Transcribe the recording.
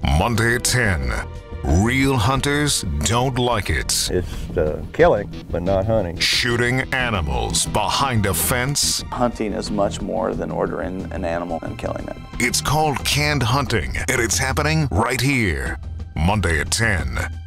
Monday at 10. Real hunters don't like it. It's killing, but not hunting. Shooting animals behind a fence. Hunting is much more than ordering an animal and killing it. It's called canned hunting, and it's happening right here. Monday at 10.